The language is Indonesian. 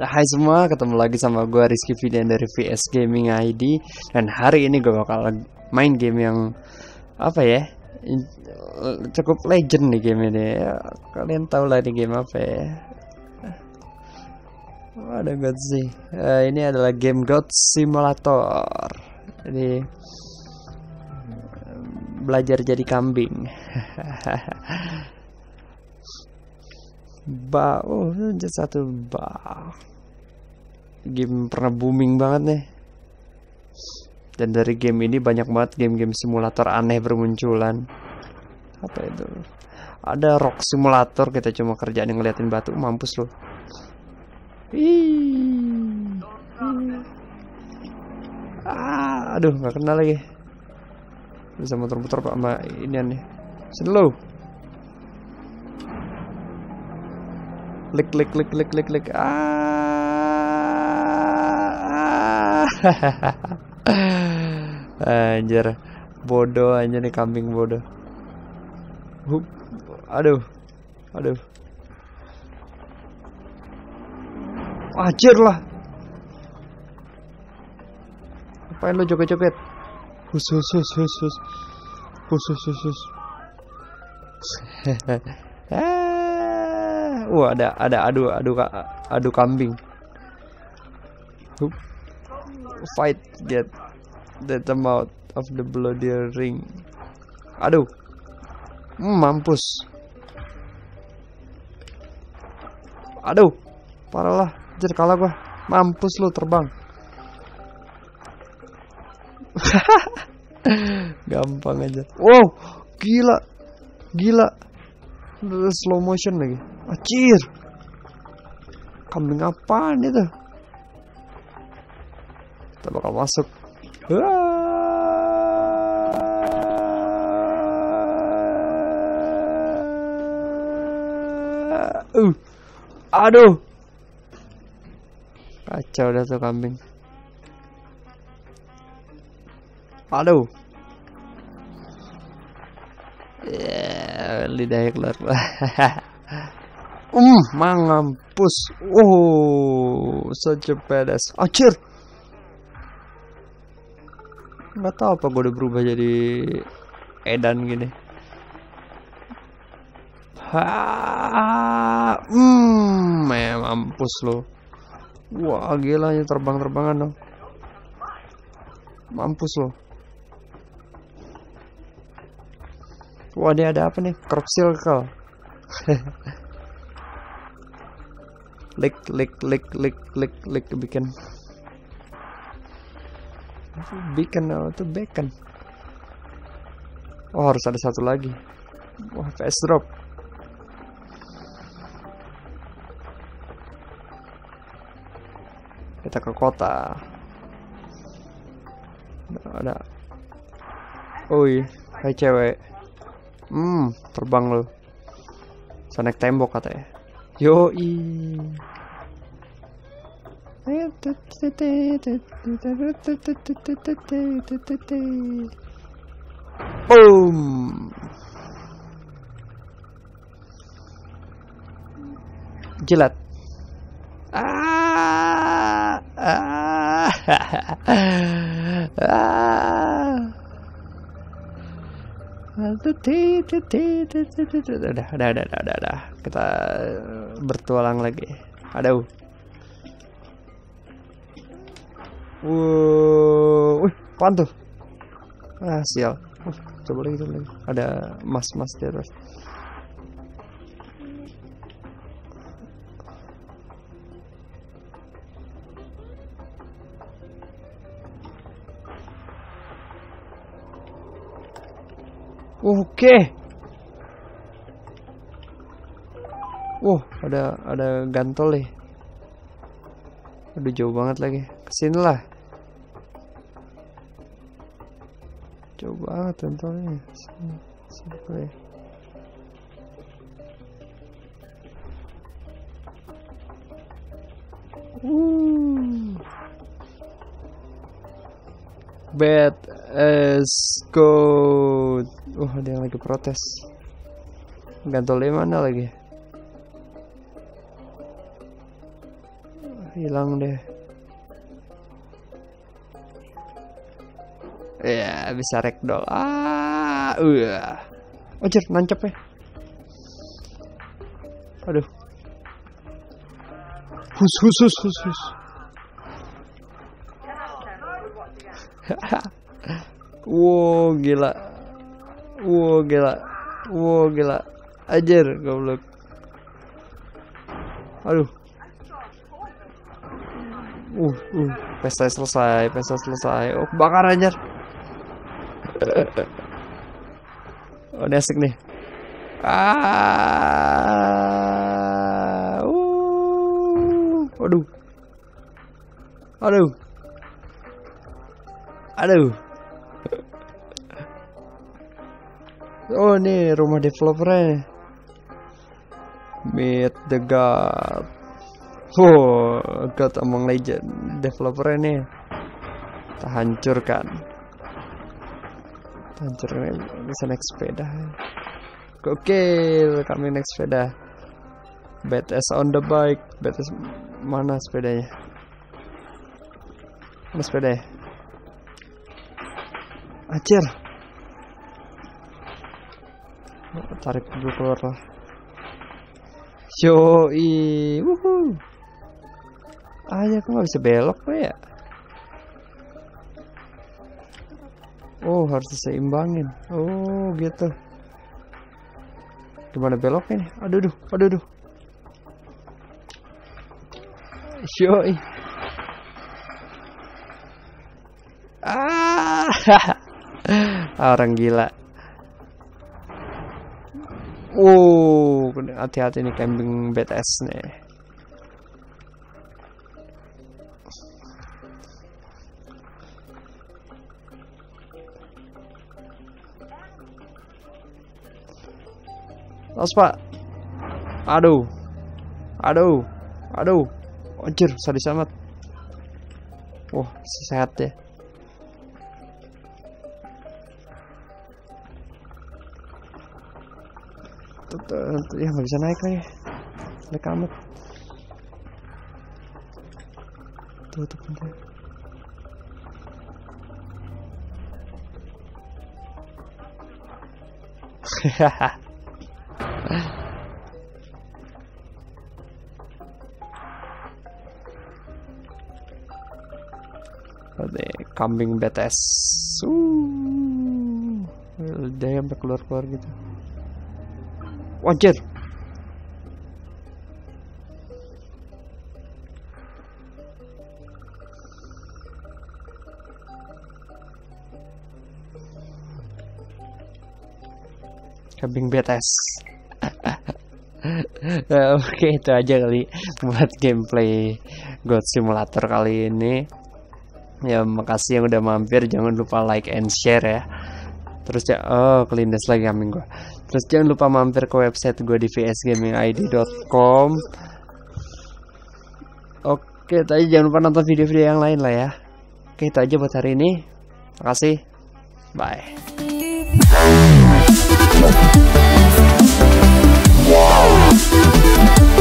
Hai semua, ketemu lagi sama gue Rizky Fidian dari VS Gaming ID. Dan hari ini gue bakal main game yang apa ya, cukup legend nih game ini ya. Kalian tahu lah ini game apa ya. Ada God sih. Ini adalah game God Simulator. Jadi belajar jadi kambing. Satu game pernah booming banget nih. Dan dari game ini banyak banget game-game simulator aneh bermunculan. Apa itu? Ada rock simulator, kita cuma kerjaan ngeliatin batu, mampus loh. Aduh, nggak kenal lagi. Bisa muter-muter pak sama ini aneh. Slow. Klik. Anjir, bodoh aja nih kambing bodoh. Aduh. Anjir lah. Apain lo joget-joget? Hus. Ada adu kambing. Fight, get them out of the bloody ring. Aduh, mampus. Aduh, parah lah, jadi kalah gua. Mampus lu terbang. Gampang aja. Wow, gila. Slow motion lagi. Acir. Kambing apaan itu? Kita bakal masuk. Aduh. Kacau dah tuh kambing. Aduh. Lidahnya keluar. Mampus. Such a badass. Acir. Nggak tahu apa gue udah berubah jadi edan gini. Mampus lo. Wah, gila ini terbang-terbangan dong. Mampus lo. Wah, dia ada apa nih? Crop circle. Klik bikin. Beacon. Oh, harus ada satu lagi. Wah, fast drop. Kita ke kota. Ada. Hai cewek. Terbang lo. Bisa naik tembok katanya. Yoi. Boom. Jilat. Udah. Kita bertualang lagi. Aduh. Apaan tuh? Sial. Coba lagi. Ada mas di atas. Oke. Ada gantol nih. Aduh, jauh banget lagi. Kesini lah. Jauh banget gantolnya. Sini. Bad as gold. Ada yang lagi protes. Gantolnya mana lagi? hilang deh. Ya bisa ragdoll. Anjir, nancep ya. Aduh. Hus. Wow, gila. Anjir, goblok. Aduh. Pesta selesai. Oh, kebakar anjir. Oh, ini asik nih. Aduh. Oh, ini rumah developernya. Meet the God. Oh, God among legend. Developernya nih. Kita hancurkan. Bisa naik sepeda. Gokil, kami naik sepeda. BTS on the bike. BTS mana sepedanya? Mana sepeda? Anjir. Tarik dulu keluar lah. Yoi. Ya kok gak bisa belok ya? Oh, harus diseimbangin. Oh, gitu. Gimana beloknya nih? Aduh. Yoi. Orang gila. Hati-hati nih camping BTS nih. Los pak. Aduh. Anjir, sadis amat. Wah, sehat ya. Ya nggak bisa naik lagi. Naik amat. Tuh bentar. Kambing BTS. Dia sampai keluar gitu. Wajir. Kambing BTS. Oke, itu aja kali buat gameplay God Simulator kali ini. Ya, makasih yang udah mampir. Jangan lupa like and share ya. Terus ya, kelindes lagi kambing gua. Terus jangan lupa mampir ke website gue di vsgamingid.com. Oke, tadi jangan lupa nonton video-video yang lain lah ya. Oke, itu aja buat hari ini. Makasih. Bye. Wow.